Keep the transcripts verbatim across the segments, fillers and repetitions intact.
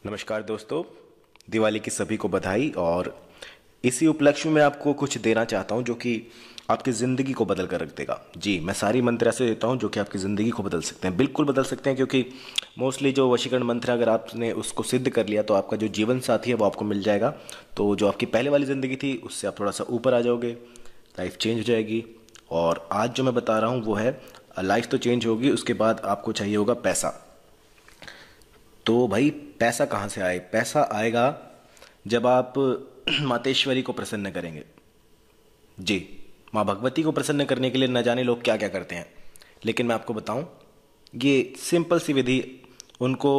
नमस्कार दोस्तों, दिवाली की सभी को बधाई। और इसी उपलक्ष्य में आपको कुछ देना चाहता हूं जो कि आपकी ज़िंदगी को बदल कर रख देगा। जी, मैं सारी मंत्र ऐसे देता हूं जो कि आपकी ज़िंदगी को बदल सकते हैं, बिल्कुल बदल सकते हैं। क्योंकि मोस्टली जो वशीकरण मंत्र है, अगर आपने उसको सिद्ध कर लिया तो आपका जो जीवन साथी है वो आपको मिल जाएगा। तो जो आपकी पहले वाली ज़िंदगी थी उससे आप थोड़ा सा ऊपर आ जाओगे, लाइफ चेंज हो जाएगी। और आज जो मैं बता रहा हूँ वो है, लाइफ तो चेंज होगी, उसके बाद आपको चाहिए होगा पैसा। तो भाई पैसा कहाँ से आए? पैसा आएगा जब आप मातेश्वरी को प्रसन्न करेंगे। जी, माँ भगवती को प्रसन्न करने के लिए न जाने लोग क्या क्या करते हैं, लेकिन मैं आपको बताऊं, ये सिंपल सी विधि उनको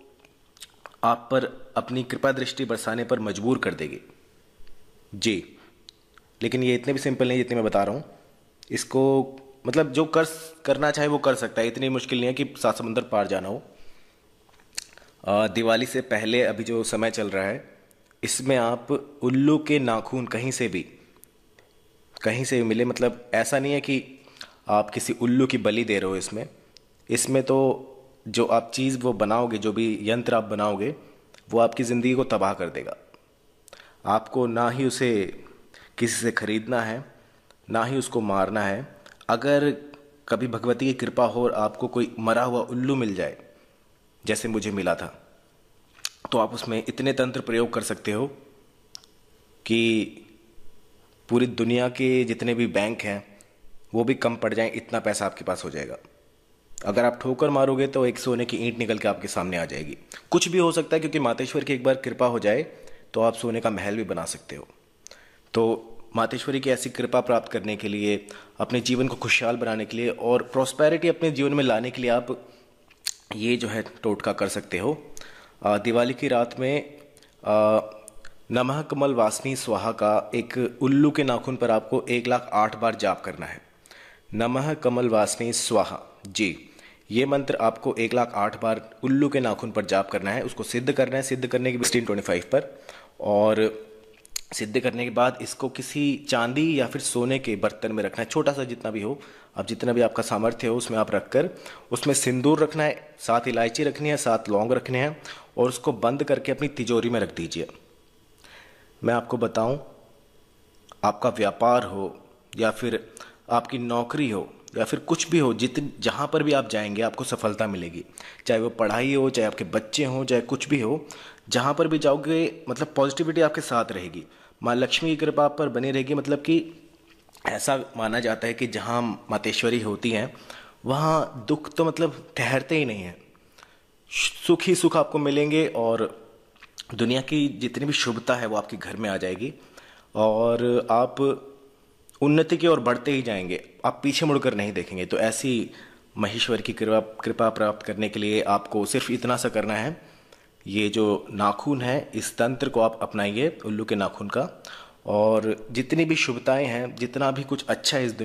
आप पर अपनी कृपा दृष्टि बरसाने पर मजबूर कर देगी। जी, लेकिन ये इतने भी सिंपल नहीं जितने मैं बता रहा हूँ। इसको मतलब जो कर करना चाहे वो कर सकता है, इतनी मुश्किल नहीं है कि सात समुंदर पार जाना हो। अ, दिवाली से पहले अभी जो समय चल रहा है, इसमें आप उल्लू के नाखून कहीं से भी कहीं से भी मिले, मतलब ऐसा नहीं है कि आप किसी उल्लू की बलि दे रहे हो। इसमें इसमें तो जो आप चीज़ वो बनाओगे, जो भी यंत्र आप बनाओगे, वो आपकी ज़िंदगी को तबाह कर देगा। आपको ना ही उसे किसी से खरीदना है, ना ही उसको मारना है। अगर कभी भगवती की कृपा हो और आपको कोई मरा हुआ उल्लू मिल जाए, जैसे मुझे मिला था, तो आप उसमें इतने तंत्र प्रयोग कर सकते हो कि पूरी दुनिया के जितने भी बैंक हैं वो भी कम पड़ जाएं, इतना पैसा आपके पास हो जाएगा। अगर आप ठोकर मारोगे तो एक सोने की ईंट निकल के आपके सामने आ जाएगी। कुछ भी हो सकता है, क्योंकि मातेश्वर की एक बार कृपा हो जाए तो आप सोने का महल भी बना सकते हो। तो मातेश्वरी की ऐसी कृपा प्राप्त करने के लिए, अपने जीवन को खुशहाल बनाने के लिए और प्रॉस्पेरिटी अपने जीवन में लाने के लिए आप ये जो है टोटका कर सकते हो। अ, दिवाली की रात में अ, नमः कमल वासनी स्वाहा का एक उल्लू के नाखून पर आपको एक लाख आठ बार जाप करना है। नमः कमल वासनी स्वाहा। जी, ये मंत्र आपको एक लाख आठ बार उल्लू के नाखून पर जाप करना है। उसको सिद्ध करना है। सिद्ध करने के सिक्सटीन ट्वेंटी फाइव पर, और सिद्ध करने के बाद इसको किसी चांदी या फिर सोने के बर्तन में रखना है, छोटा सा जितना भी हो। अब जितना भी आपका सामर्थ्य हो उसमें आप रखकर, उसमें सिंदूर रखना है, सात इलायची रखनी है, सात लौंग रखने हैं, और उसको बंद करके अपनी तिजोरी में रख दीजिए। मैं आपको बताऊं, आपका व्यापार हो या फिर आपकी नौकरी हो या फिर कुछ भी हो, जितन जहाँ पर भी आप जाएंगे आपको सफलता मिलेगी। चाहे वो पढ़ाई हो, चाहे आपके बच्चे हों, चाहे कुछ भी हो, जहाँ पर भी जाओगे मतलब पॉजिटिविटी आपके साथ रहेगी। माँ लक्ष्मी की कृपा आप पर बनी रहेगी। मतलब कि ऐसा माना जाता है कि जहाँ मातेश्वरी होती हैं वहाँ दुख तो मतलब ठहरते ही नहीं हैं, सुख ही सुख आपको मिलेंगे। और दुनिया की जितनी भी शुभता है वो आपके घर में आ जाएगी, और आप उन्नति की ओर बढ़ते ही जाएंगे, आप पीछे मुड़कर नहीं देखेंगे। तो ऐसी महेश्वर की कृपा कृपा प्राप्त करने के लिए आपको सिर्फ इतना सा करना है। ये जो नाखून है, इस तंत्र को आप अपनाइए, उल्लू के नाखून का, और जितनी भी शुभताएं हैं, जितना भी कुछ अच्छा है इस दुनिया